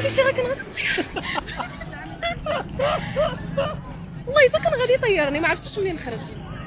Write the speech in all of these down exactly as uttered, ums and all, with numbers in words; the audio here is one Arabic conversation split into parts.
لي شي راه كان غادي يطير. والله حتى كان غادي يطيرني، ما عرفتش منين خرج.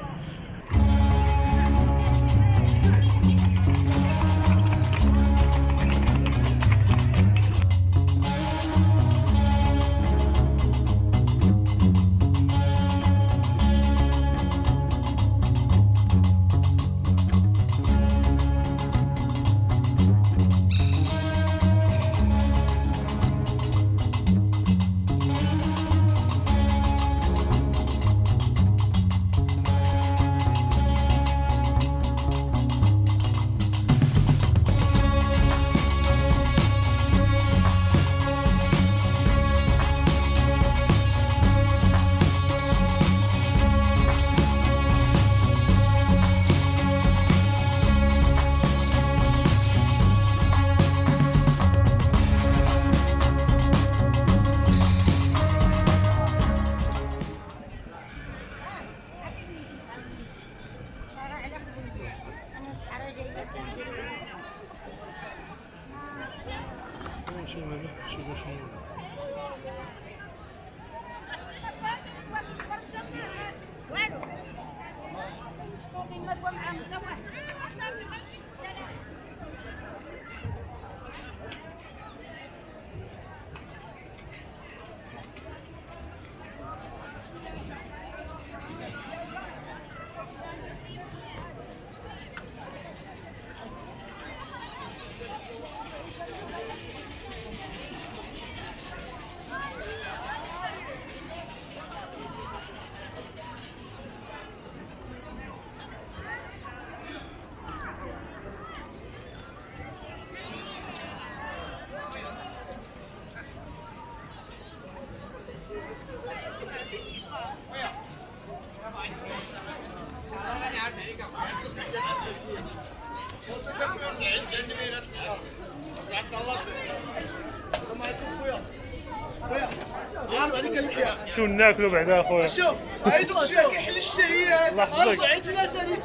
شو ناكلوا بعدا اخويا؟ شوف عيدوا شوف كيحل الشهيات. الله يحفظك. عيد الناس هذيك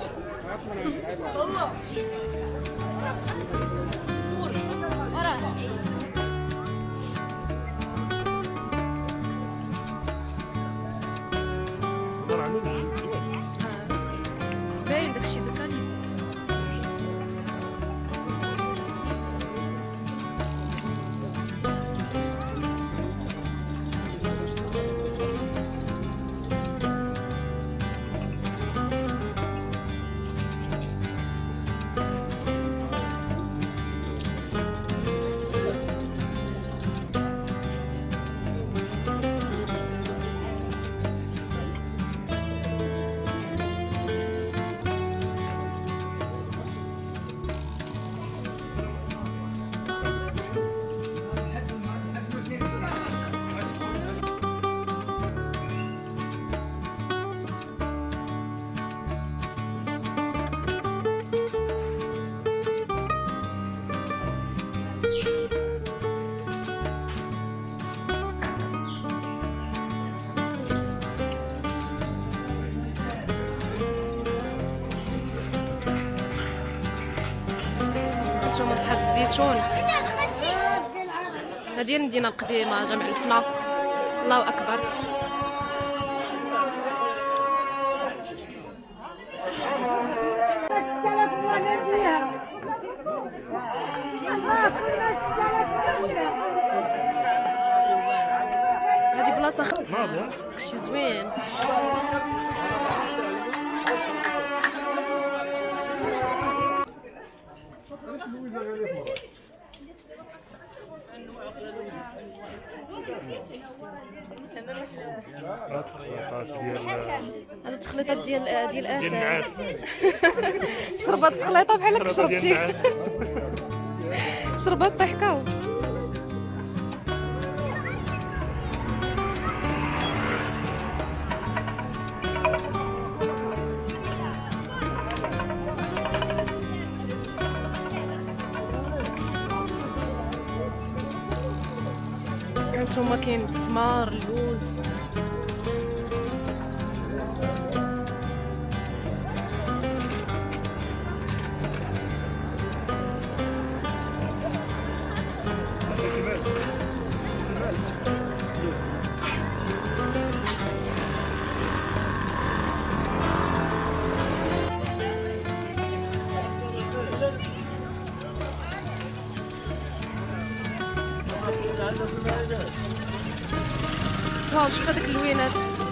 والله. باين داكشي دوكا هانتوما صحاب الزيتون، هذه المدينة القديمة جامع الفنا. الله أكبر. هذه بلاصة خضرا، داكشي زوين. هاد التخليطات ديال ديال الاتاي. شربات التخليطه بحال هكا شربتي. شربات طحكاو. هانتوما كاين التمر، اللوز. واو شوف هذاك اللوينات.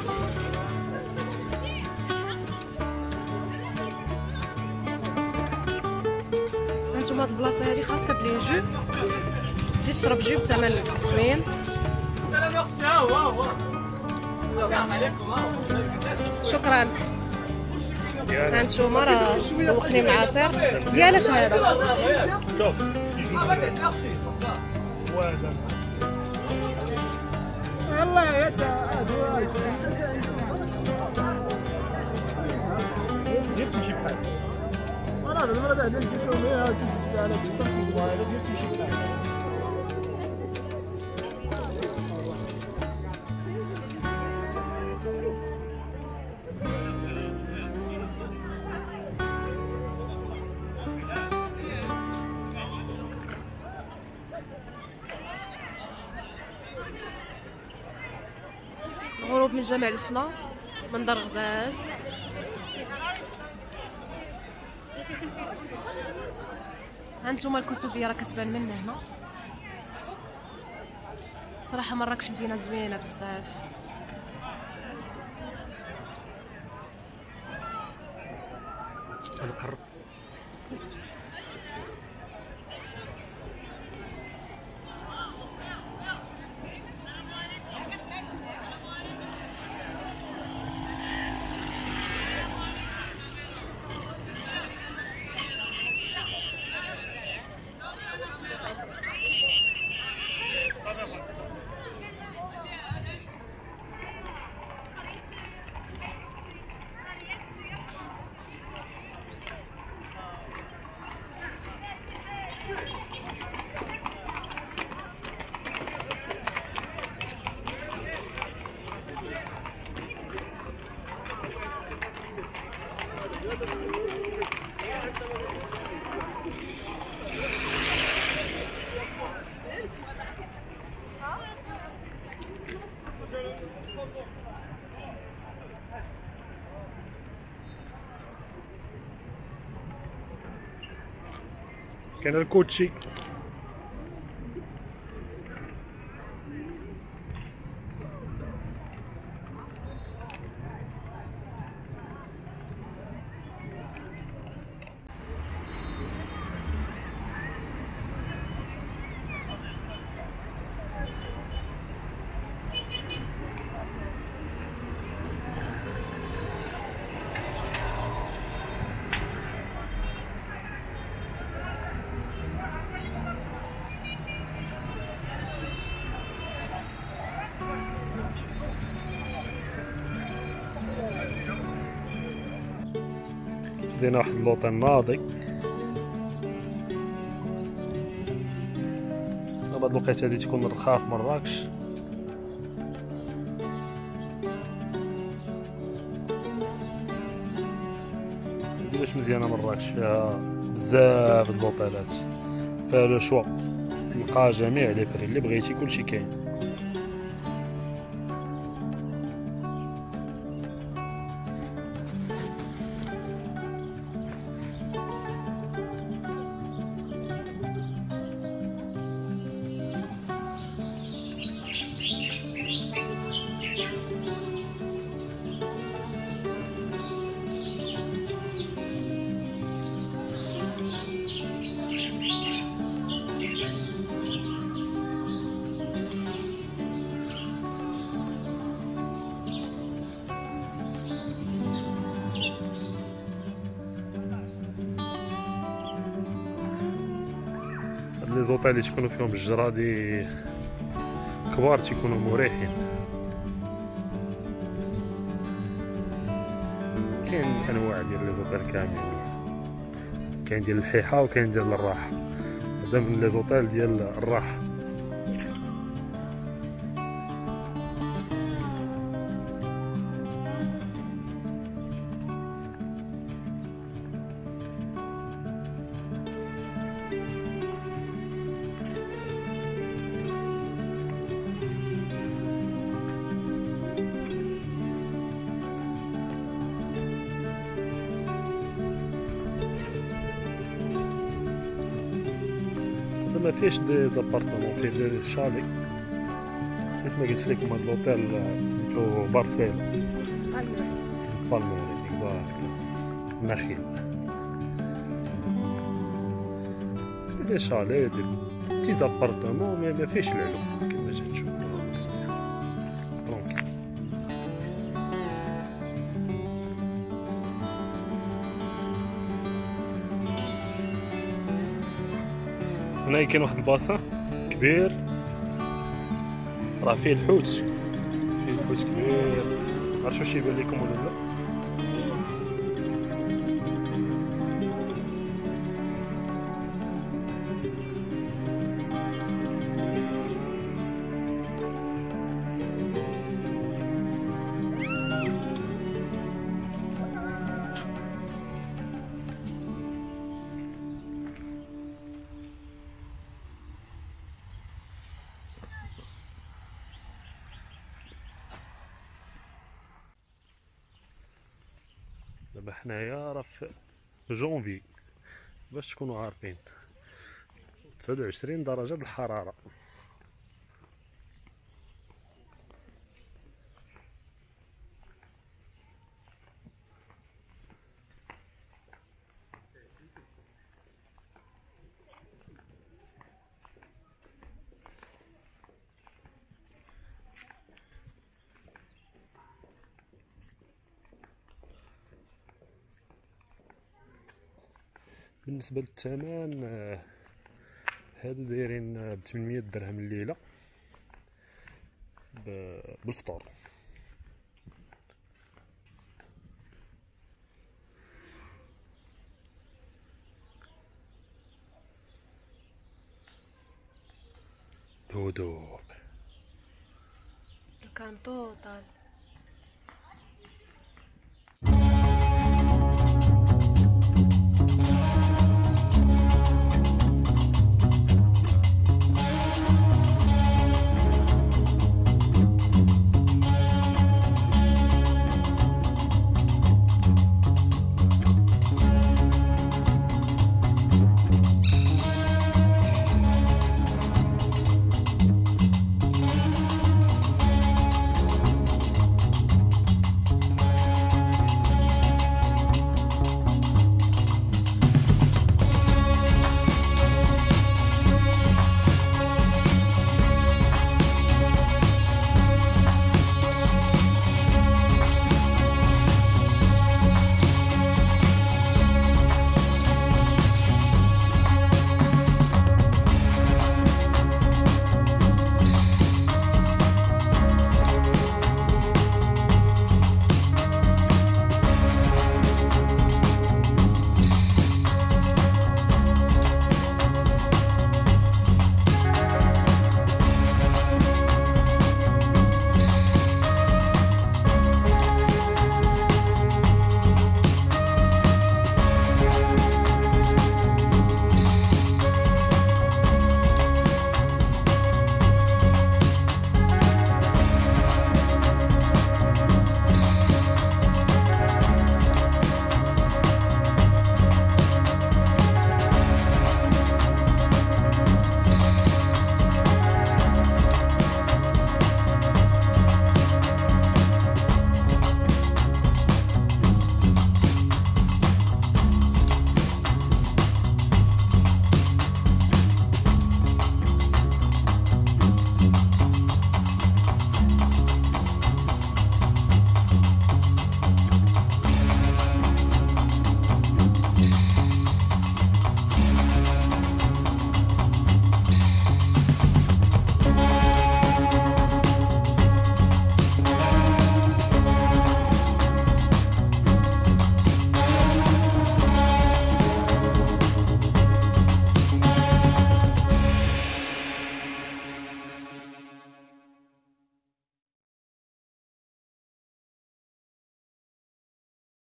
هانتوما هاد البلاصه هادي خاصه بلي جو، تجي تشرب جو بثمن زوين. شكرا. هانتوما راه دوقني معاصر ديال اش هذا؟ شوف والله يا دير تمشي بحال انا المره تاع نمشي شويه تمشي على صغيره دير تمشي بحال غروب من جامع الفنا منظر غزال. هانتوما الكتبيه راه كتبان من هنا. صراحه مراكش مدينه زوينه بزاف. القرب كان الكوتشي. خدينا واحد اللوطين ناضي. هاد الوقيته هادي تكون رخا في مراكش. كيفاش مزيانه مراكش، فيها بزاف د اللوطيلات، فيها لو شوا، تلقى جميع لي بري اللي بغيتي كلشي كاين. لي زوطيل اللي تكونوا فيهم الجرادي كبار تيكونوا مريحين. كاين انواع ديال لي زوطيل كاملين، كاين ديال الحيحه وكاين ديال الراحه. هذا من لي زوطيل ديال الراحه. ما فيهش دي زابارتمون، فيه دي شالي. نسيت ما قلتش لكم هاد لوطيل سميتو بارسيلا المغرب. في بالميري اكزاكت النخيل. دي شالي دي بتيت ابارتمون مي ما فيش العلو كيما جيت تشوف ترونكيل. هنا كاين واحد الباسان كبير راه فيه الحوت، فيه الحوت كبير، عرفتوا واش يبان لكم ولا لا؟ دابا حنايا راه في جونفي باش تكونوا عارفين تسعة وعشرين درجة بالحرارة. بالنسبة للثمن هادو دايرين ب ثمنمية درهم الليلة بالفطور. هدوء كان توتال